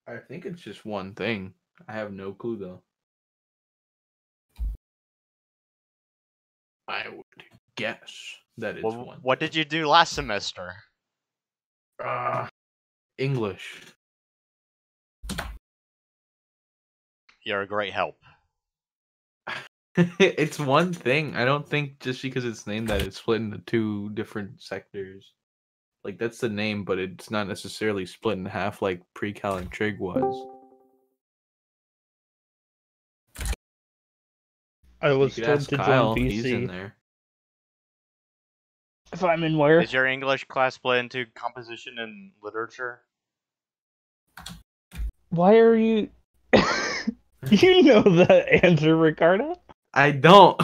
I think it's just one thing. I have no clue though. I would guess that it's one. What did you do last semester? English. You're a great help. It's one thing. I don't think just because it's named that it's split into two different sectors. Like that's the name, but it's not necessarily split in half like pre-cal and trig was. I was You could told ask to Kyle. join He's in BC. there. If I'm in where? Is your English class split into composition and literature? Why are you... You know the answer, Ricardo? I don't.